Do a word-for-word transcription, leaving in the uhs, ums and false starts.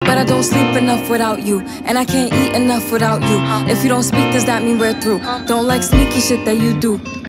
but I don't sleep enough without you, and I can't eat enough without you. If you don't speak, does that mean we're through? Don't like sneaky shit that you do.